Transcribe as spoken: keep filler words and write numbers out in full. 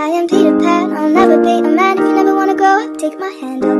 I am Peter Pan, I'll never be a man if you never wanna grow up. Take my hand,